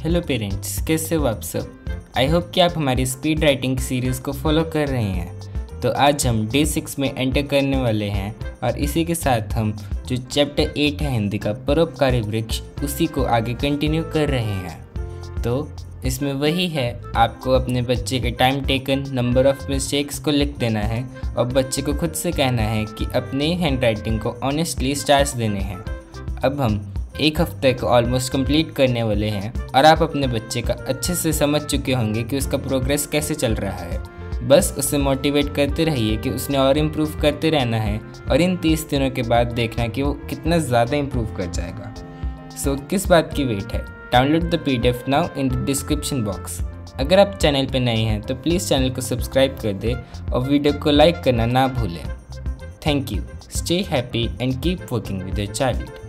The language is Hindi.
हेलो पेरेंट्स, कैसे हो आप सब। आई होप कि आप हमारी स्पीड राइटिंग सीरीज़ को फॉलो कर रहे हैं। तो आज हम डे 6 में एंटर करने वाले हैं और इसी के साथ हम जो चैप्टर 8 है हिंदी का परोपकारी वृक्ष, उसी को आगे कंटिन्यू कर रहे हैं। तो इसमें वही है, आपको अपने बच्चे के time taken, number of mistakes को लिख देना है और बच्चे को खुद से कहना है कि अपने हैंड राइटिंग को ऑनेस्टली स्टार्स देने हैं। अब हम एक हफ्ते को ऑलमोस्ट कंप्लीट करने वाले हैं और आप अपने बच्चे का अच्छे से समझ चुके होंगे कि उसका प्रोग्रेस कैसे चल रहा है। बस उसे मोटिवेट करते रहिए कि उसने और इम्प्रूव करते रहना है और इन 30 दिनों के बाद देखना कि वो कितना ज़्यादा इम्प्रूव कर जाएगा। सो किस बात की वेट है, download the PDF now in the description box. अगर आप चैनल पर नए हैं तो प्लीज़ चैनल को सब्सक्राइब कर दें और वीडियो को लाइक करना ना भूलें। Thank you. Stay happy and keep working with your child.